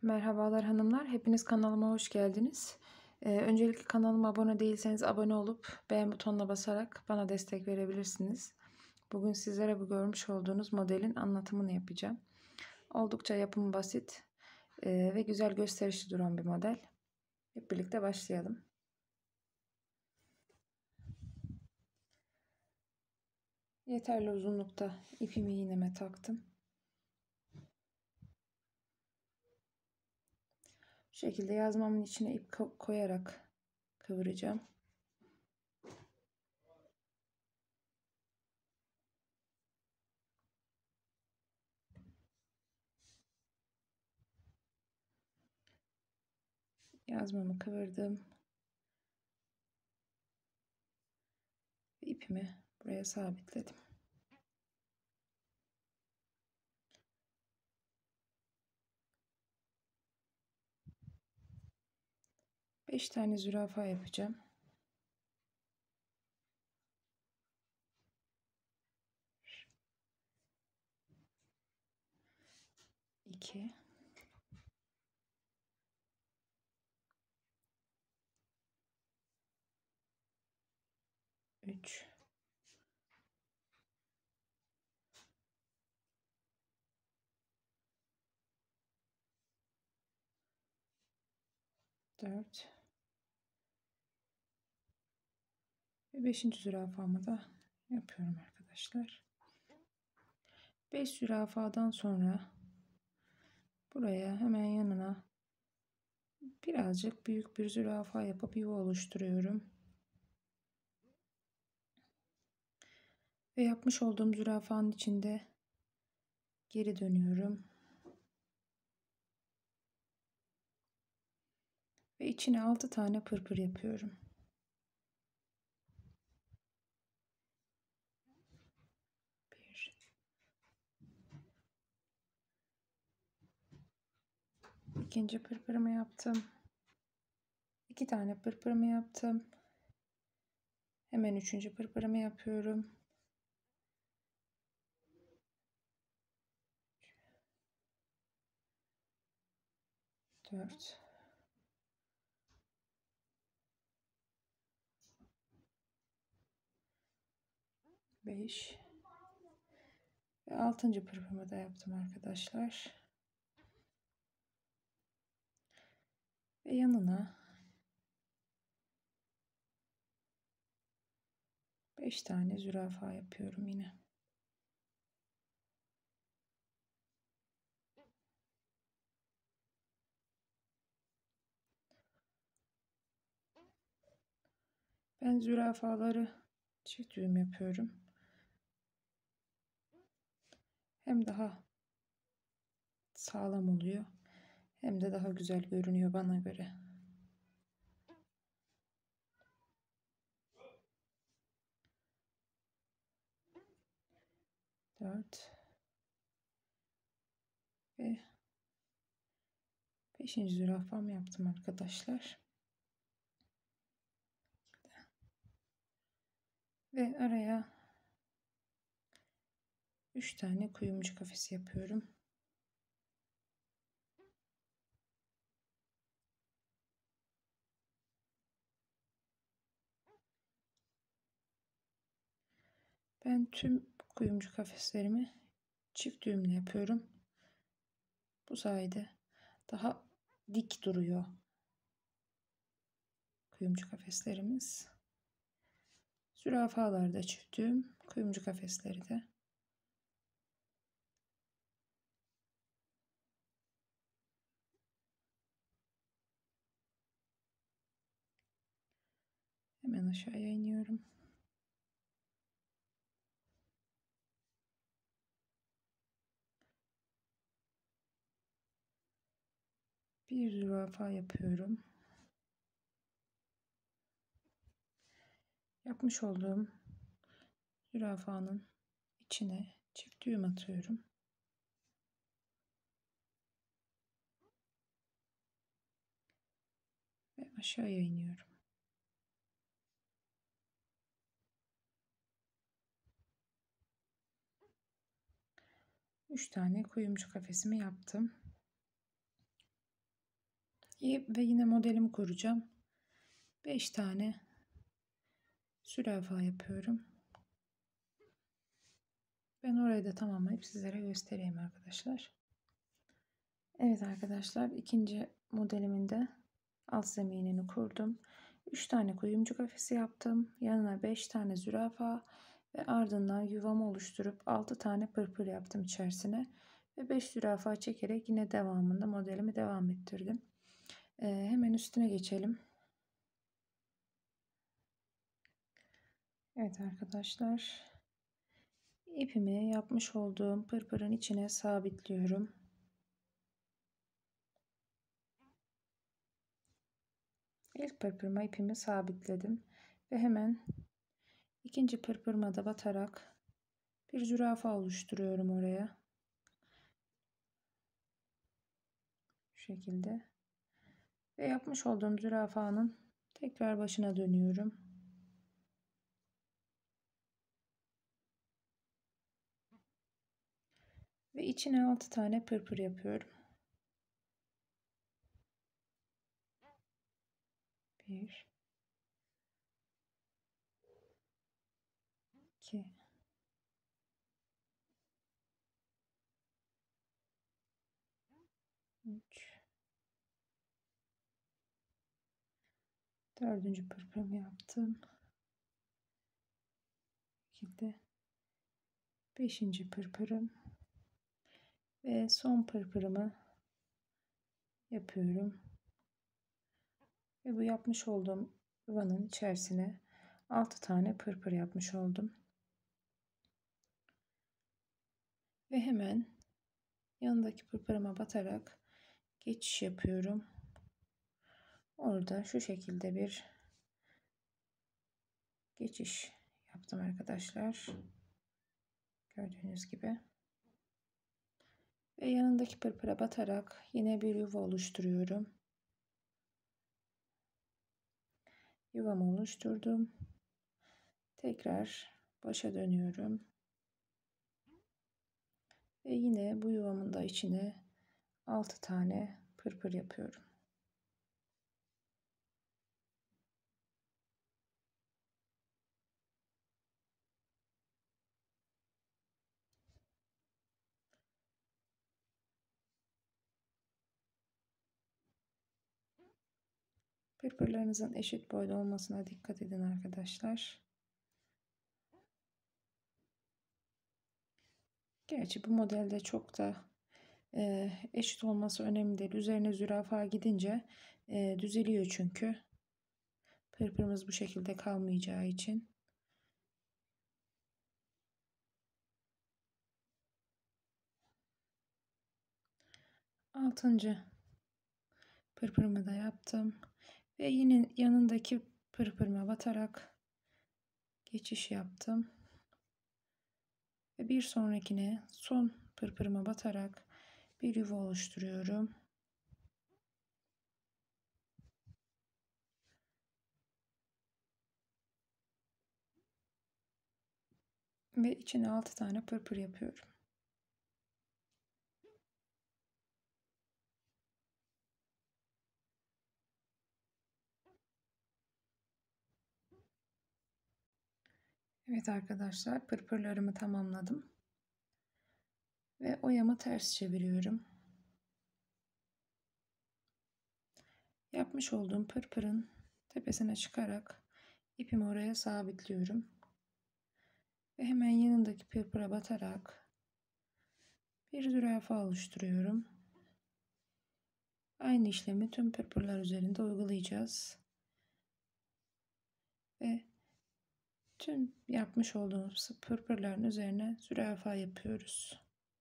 Merhabalar hanımlar, hepiniz kanalıma hoş geldiniz. Öncelikle kanalıma abone değilseniz abone olup beğen butonuna basarak bana destek verebilirsiniz. Bugün sizlere bu görmüş olduğunuz modelin anlatımını yapacağım. Oldukça yapımı basit ve güzel gösterişli duran bir model. Hep birlikte başlayalım. Yeterli uzunlukta ipimi iğneme taktım. Bu şekilde yazmamın içine ip koyarak kıvıracağım. Yazmamı kıvırdım. İpimi buraya sabitledim. Beş tane zürafa yapacağım. 2 3 4 ve 5. zürafamı da yapıyorum arkadaşlar. 5 zürafadan sonra buraya hemen yanına birazcık büyük bir zürafa yapıp yuva oluşturuyorum. Ve yapmış olduğum zürafanın içinde geri dönüyorum. Ve içine 6 tane pırpır yapıyorum. 1 İkinci pırpırımı yaptım. 2 tane pırpırımı yaptım. Hemen 3. pırpırımı yapıyorum. 4 5 ve 6. pırpırımı da yaptım arkadaşlar. Ve yanına 5 tane zürafa yapıyorum yine. Ben zürafaları çift düğüm yapıyorum. Hem daha sağlam oluyor hem de daha güzel görünüyor bana göre. Dört ve 5. zürafamı yaptım arkadaşlar. Ve araya 3 tane kuyumcu kafesi yapıyorum. Ben tüm kuyumcu kafeslerimi çift düğümle yapıyorum. Bu sayede daha dik duruyor kuyumcu kafeslerimiz. Zürafalar da çift düğüm, kuyumcu kafesleri de. Hemen aşağıya iniyorum. Bir zürafa yapıyorum. Yapmış olduğum zürafanın içine çift düğüm atıyorum. Ve aşağıya iniyorum. Üç tane kuyumcu kafesimi yaptım. Ve yine modelimi kuracağım. 5 tane zürafa yapıyorum. Ben orayı da tamamlayıp sizlere göstereyim arkadaşlar. Evet arkadaşlar, ikinci modelimin de alt zeminini kurdum. 3 tane kuyumcu kafesi yaptım. Yanına 5 tane zürafa ve ardından yuvamı oluşturup 6 tane pırpır yaptım içerisine. Ve 5 zürafa çekerek yine devamında modelimi devam ettirdim. Hemen üstüne geçelim. Evet arkadaşlar, ipimi yapmış olduğum pırpırın içine sabitliyorum. İlk pırpırıma ipimi sabitledim ve hemen ikinci pırpırıma da batarak bir zürafa oluşturuyorum oraya. Şu şekilde. Ve yapmış olduğum zürafanın tekrar başına dönüyorum. Ve içine 6 tane pırpır yapıyorum. 1 2 3 Dördüncü pırpırımı yaptım. Bu şekilde 5. pırpırım ve son pırpırımı yapıyorum. Ve bu yapmış olduğum yuvanın içerisine 6 tane pırpır yapmış oldum. Ve hemen yanındaki pırpırıma batarak geçiş yapıyorum. Orada şu şekilde bir geçiş yaptım arkadaşlar. Gördüğünüz gibi. Ve yanındaki pırpıra batarak yine bir yuva oluşturuyorum. Yuvamı oluşturdum. Tekrar başa dönüyorum. Ve yine bu yuvamın da içine 6 tane pırpır yapıyorum. Pırpırlarınızın eşit boyda olmasına dikkat edin arkadaşlar. Gerçi bu modelde çok da eşit olması önemli değil. Üzerine zürafa gidince düzeliyor çünkü. Pırpırımız bu şekilde kalmayacağı için. Altıncı pırpırımı da yaptım. Ve yine yanındaki pırpırıma batarak geçiş yaptım. Ve bir sonrakine son pırpırıma batarak bir yuva oluşturuyorum. Ve içine 6 tane pırpır yapıyorum. Evet arkadaşlar, pırpırlarımı tamamladım. Ve oyamı ters çeviriyorum. Yapmış olduğum pırpırın tepesine çıkarak ipimi oraya sabitliyorum. Ve hemen yanındaki pırpıra batarak bir zürafa oluşturuyorum. Aynı işlemi tüm pırpırlar üzerinde uygulayacağız. Ve tüm yapmış olduğumuz pırpırların üzerine zürafa yapıyoruz.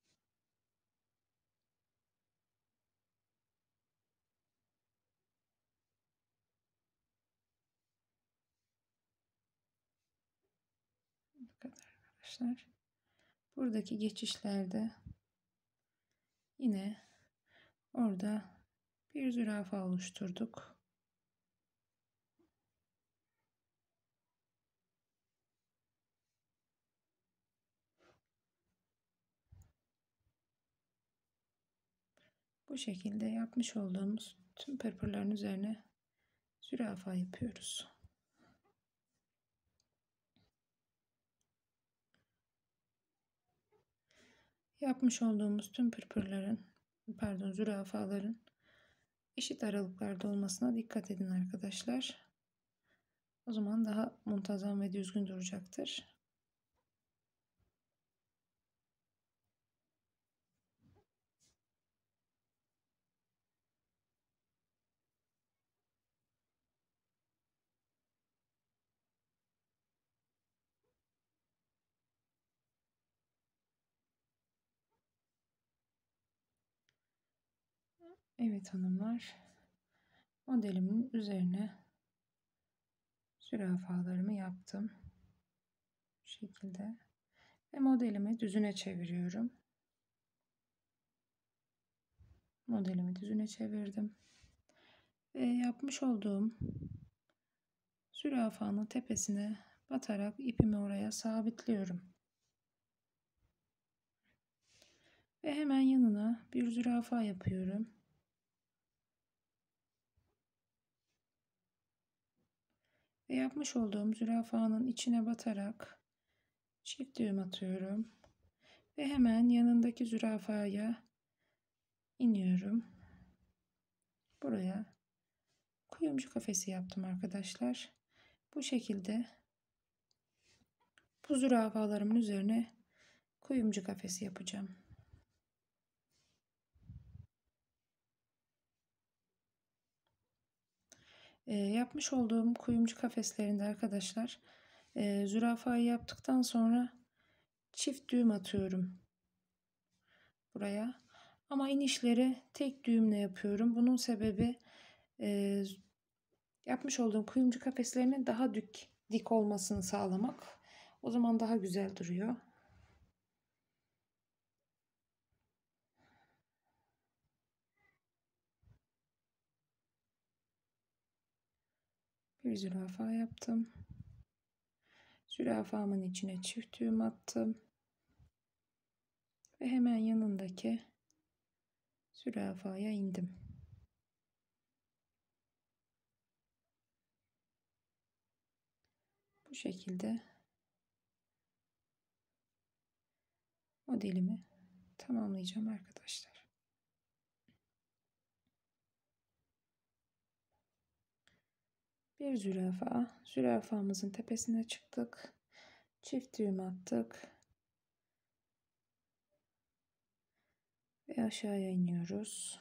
Bu kadar arkadaşlar. Buradaki geçişlerde yine orada bir zürafa oluşturduk. Bu şekilde yapmış olduğumuz tüm pırpırların üzerine zürafa yapıyoruz. Yapmış olduğumuz tüm zürafaların eşit aralıklarda olmasına dikkat edin arkadaşlar. O zaman daha muntazam ve düzgün duracaktır. Evet hanımlar, modelimin üzerine zürafalarımı yaptım. Bu şekilde. Ve modelimi düzüne çeviriyorum. Modelimi düzüne çevirdim. Ve yapmış olduğum zürafanın tepesine batarak ipimi oraya sabitliyorum. Ve hemen yanına bir zürafa yapıyorum. Ve yapmış olduğum zürafanın içine batarak çift düğüm atıyorum. Ve hemen yanındaki zürafaya iniyorum. Buraya kuyumcu kafesi yaptım arkadaşlar. Bu şekilde bu zürafalarımın üzerine kuyumcu kafesi yapacağım. Yapmış olduğum kuyumcu kafeslerinde arkadaşlar zürafayı yaptıktan sonra çift düğüm atıyorum buraya. Ama inişleri tek düğümle yapıyorum. Bunun sebebi yapmış olduğum kuyumcu kafeslerinin daha dik olmasını sağlamak. O zaman daha güzel duruyor. Bir zürafa yaptım. Zürafamın içine çift düğüm attım. Ve hemen yanındaki zürafaya indim. Bu şekilde modelimi tamamlayacağım arkadaşlar. Bir zürafamızın tepesine çıktık. Çift düğüm attık. Ve aşağıya iniyoruz.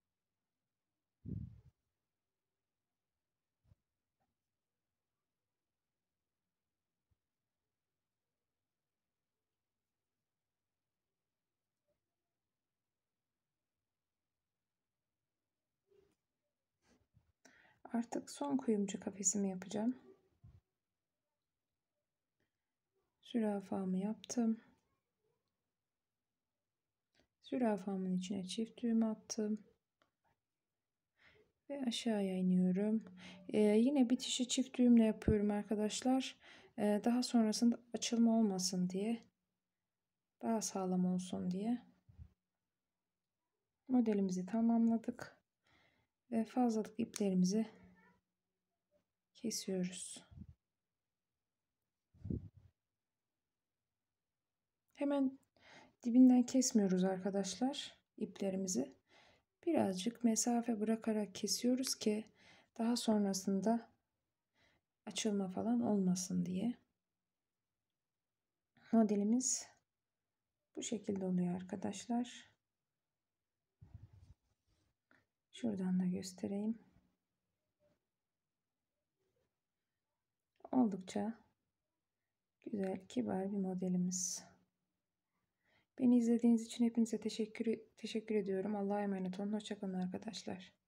Artık son kuyumcu kafesimi yapacağım. Zürafamı yaptım. Zürafamın içine çift düğüm attım. Ve aşağıya iniyorum. Yine bitişi çift düğümle yapıyorum arkadaşlar. Daha sonrasında açılma olmasın diye. Daha sağlam olsun diye. Modelimizi tamamladık. Ve fazlalık iplerimizi kesiyoruz. Hemen dibinden kesmiyoruz arkadaşlar iplerimizi. Birazcık mesafe bırakarak kesiyoruz ki daha sonrasında açılma falan olmasın diye. Modelimiz bu şekilde oluyor arkadaşlar. Şuradan da göstereyim. Oldukça güzel, kibar bir modelimiz. Beni izlediğiniz için hepinize teşekkür ediyorum. Allah'a emanet olun. Hoşça kalın arkadaşlar.